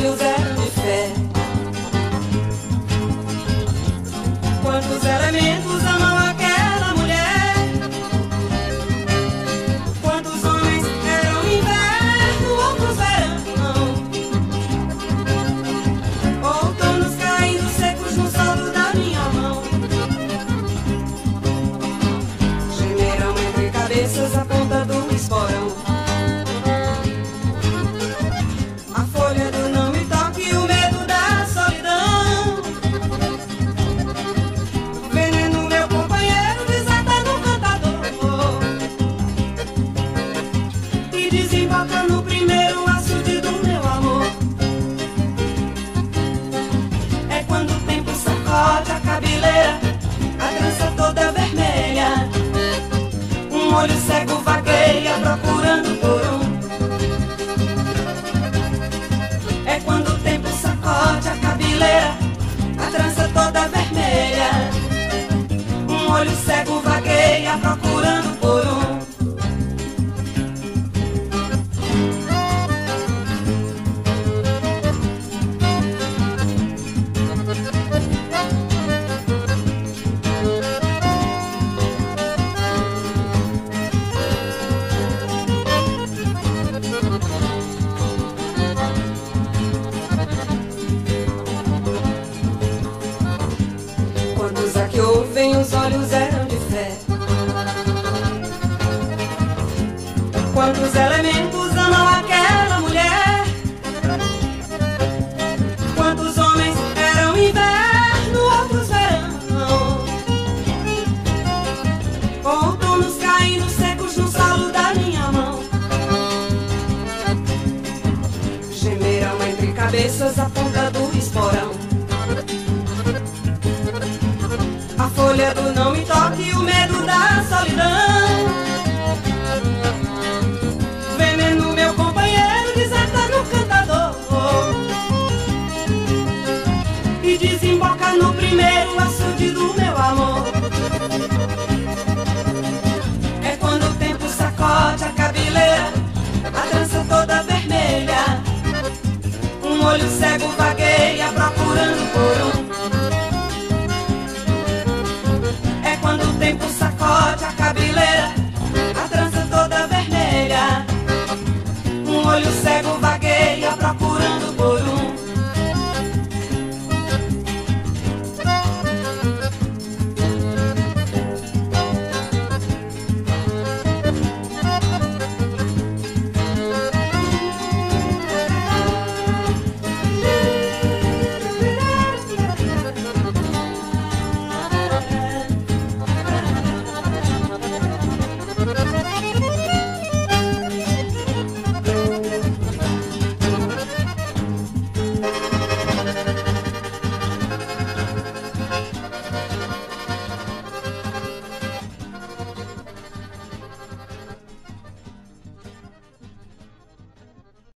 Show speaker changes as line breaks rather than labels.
olhos eram de fé. Quantos elementos amam aquela mulher? Quantos homens eram inverno, outros verão, outonos caindo secos no solo da minha mão. Gemeram entre cabeças a ponta do esporão. A folha do não me toque e o medo da solidão. Veneno, meu companheiro, desata no cantador e desemboca no primeiro açude do meu amor. É quando o tempo sacode a cabeleira, a trança toda vermelha, um olho cego vagueia procurando por um. É quando o tempo sacode a cabeleira, a trança toda vermelha, um olho cego vagueia procurando por um. Quantos a que ouvem os olhos eram de fé? Quantos elementos amam aquela mulher? Quantos homens eram inverno, outros verão, outonos caindo secos no solo da minha mão. Gemeram entre cabeças a ponta do esporão. A folha do não me toque e o medo da solidão. Veneno, meu companheiro, desata no cantador e desemboca no primeiro açude do meu amor. É quando o tempo sacode a cabeleira, a trança toda vermelha, um olho cego vagueia procurando por um. Quando o tempo sacode a cabeleira, a trança toda vermelha, um olho cego